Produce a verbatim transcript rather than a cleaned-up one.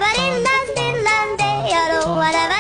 リンダンディンランデやろうわらわ